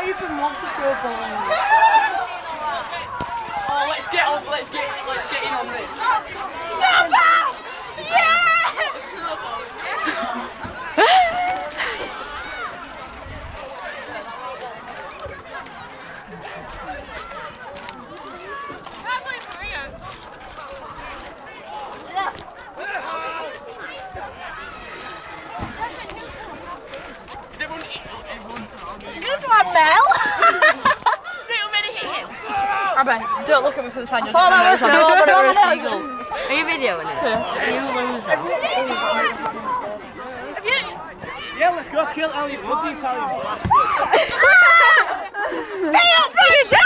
even want to go bowling. Oh, let's get in on this. Snowball! Yeah! Good one, Mel! Little bit of hit him. Alright, don't look at me from the side. I thought that was Snowball, but it was a seagull. Are you videoing it? Yeah. You loser. Yeah, let's go kill Elliot. What do you tell you? Hey up, brother!